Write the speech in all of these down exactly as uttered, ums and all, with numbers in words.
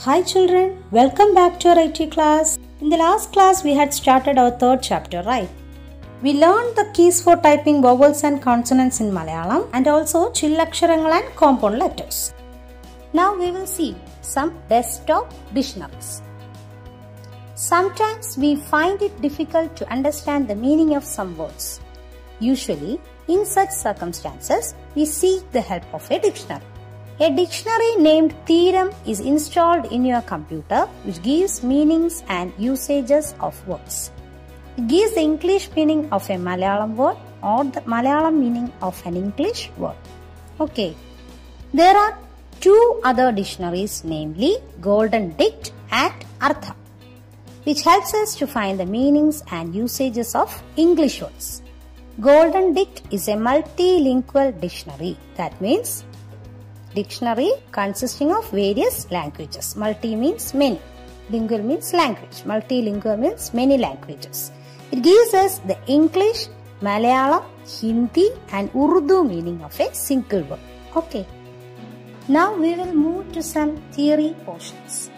Hi children, welcome back to our I T class. In the last class we had started our third chapter, right? We learned the keys for typing vowels and consonants in Malayalam and also chillaksharangal and compound letters. Now we will see some desktop dictionaries. Sometimes we find it difficult to understand the meaning of some words. Usually, in such circumstances, we seek the help of a dictionary. A dictionary named Theorem is installed in your computer, which gives meanings and usages of words. It gives the English meaning of a Malayalam word or the Malayalam meaning of an English word. Okay. There are two other dictionaries, namely Golden Dict and Artha, which helps us to find the meanings and usages of English words. Golden Dict is a multilingual dictionary. That means dictionary consisting of various languages. Multi means many. Lingual means language. Multilingual means many languages. It gives us the English, Malayalam, Hindi and Urdu meaning of a single word. Okay. Now we will move to some theory portions.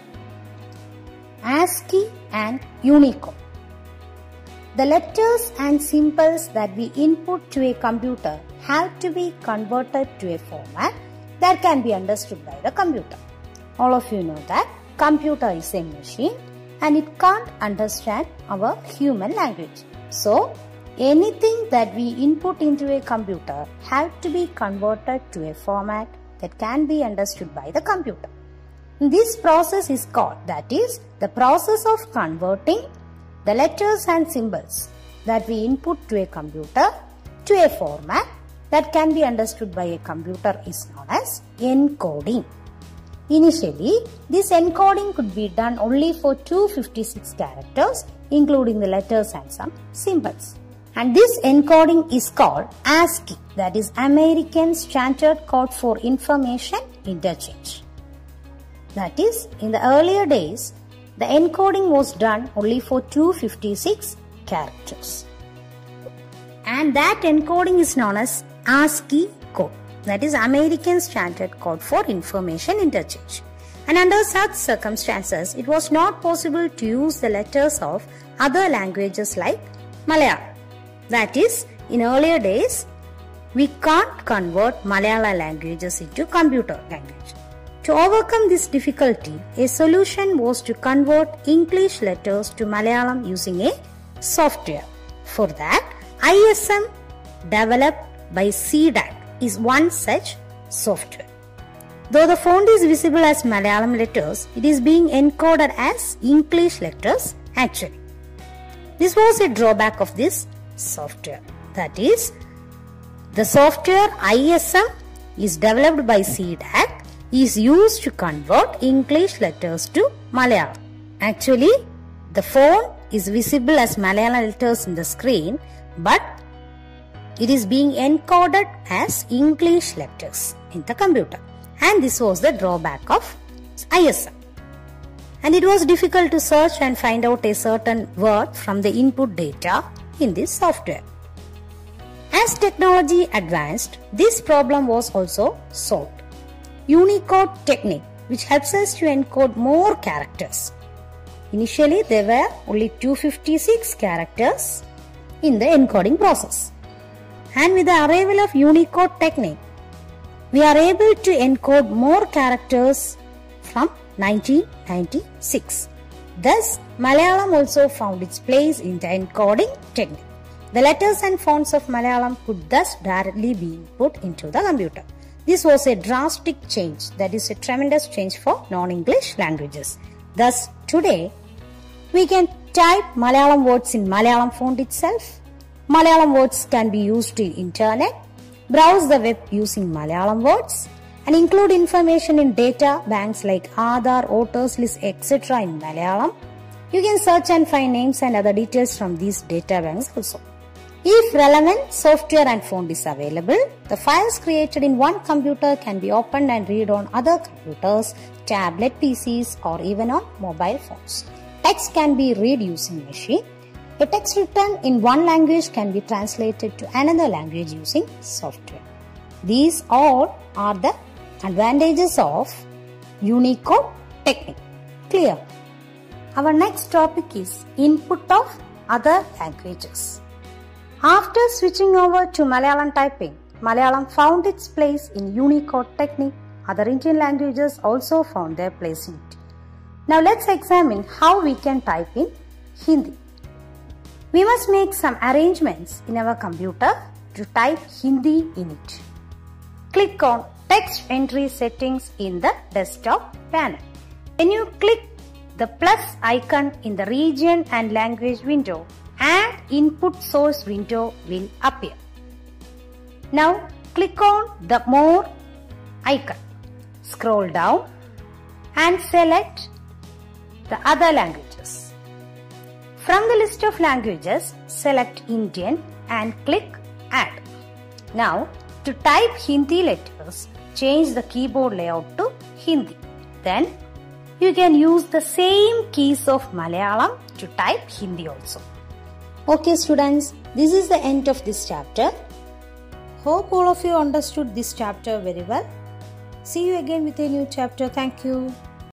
ASCII and Unicode. The letters and symbols that we input to a computer have to be converted to a format that can be understood by the computer. All of you know that computer is a machine and it can't understand our human language. So, anything that we input into a computer have to be converted to a format that can be understood by the computer. This process is called, that is, the process of converting the letters and symbols that we input to a computer to a format that can be understood by a computer is known as encoding. Initially, this encoding could be done only for two hundred fifty-six characters, including the letters and some symbols. And this encoding is called ASCII, that is American Standard Code for Information Interchange. That is, in the earlier days, the encoding was done only for two hundred fifty-six characters. And that encoding is known as ASCII code, that is American Standard Code for Information Interchange. And under such circumstances, it was not possible to use the letters of other languages like Malayalam. That is, in earlier days, we can't convert Malayalam languages into computer language. To overcome this difficulty, a solution was to convert English letters to Malayalam using a software. For that, I S M developed by C D A C is one such software. Though the font is visible as Malayalam letters, it is being encoded as English letters actually. This was a drawback of this software. That is, the software I S M is developed by C D A C is used to convert English letters to Malayalam. Actually, the font is visible as Malayalam letters in the screen, but it is being encoded as English letters in the computer. And this was the drawback of I S M. And it was difficult to search and find out a certain word from the input data in this software. As technology advanced, this problem was also solved. Unicode technique, which helps us to encode more characters. Initially, there were only two hundred fifty-six characters in the encoding process. And with the arrival of Unicode technique, we are able to encode more characters from nineteen ninety-six. Thus, Malayalam also found its place in the encoding technique. The letters and fonts of Malayalam could thus directly be input into the computer. This was a drastic change, that is a tremendous change for non-English languages. Thus, today, we can type Malayalam words in Malayalam font itself. Malayalam words can be used in internet, browse the web using Malayalam words, and include information in data banks like Aadhaar, Voters List, et cetera in Malayalam. You can search and find names and other details from these data banks also. If relevant software and font is available, the files created in one computer can be opened and read on other computers, tablet P Cs, or even on mobile phones. Text can be read using machine. A text written in one language can be translated to another language using software. These all are the advantages of Unicode technique. clear? Our next topic is input of other languages. After switching over to Malayalam typing, Malayalam found its place in Unicode technique. Other Indian languages also found their place in it. Now let's examine how we can type in Hindi. We must make some arrangements in our computer to type Hindi in it. Click on Text Entry Settings in the desktop panel. When you click the plus icon in the region and language window, and input source window will appear. Now click on the more icon. Scroll down and select the other languages. From the list of languages, select Indian and click Add. Now to type Hindi letters, change the keyboard layout to Hindi. Then you can use the same keys of Malayalam to type Hindi also. Okay students, this is the end of this chapter. Hope all of you understood this chapter very well. See you again with a new chapter. Thank you.